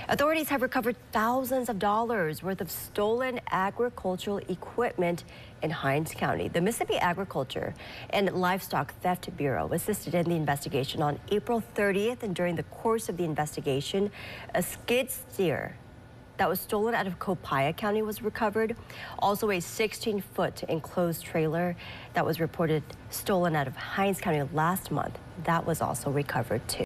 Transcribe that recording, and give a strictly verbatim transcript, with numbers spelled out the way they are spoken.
Authorities have recovered thousands of dollars worth of stolen agricultural equipment in Hinds County. The Mississippi Agriculture and Livestock Theft Bureau assisted in the investigation on April thirtieth, and during the course of the investigation, a skid steer that was stolen out of Copiah County was recovered. Also, a sixteen foot enclosed trailer that was reported stolen out of Hinds County last month, that was also recovered too.